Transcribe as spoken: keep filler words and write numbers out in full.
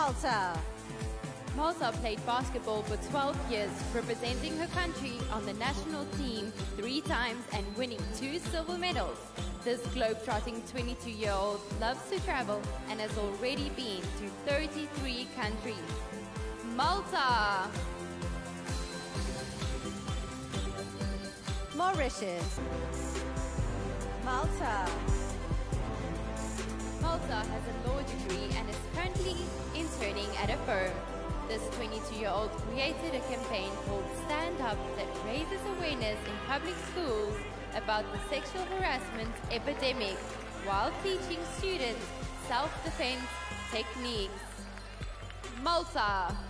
Malta. Malta played basketball for twelve years, representing her country on the national team three times and winning two silver medals. This globe-trotting twenty-two-year-old loves to travel and has already been to thirty-three countries. Malta! Mauritius. Malta. Malta has a law degree and is currently interning at a firm. This twenty-two-year-old created a campaign called Stand Up that raises awareness in public schools about the sexual harassment epidemic while teaching students self-defense techniques. Malta!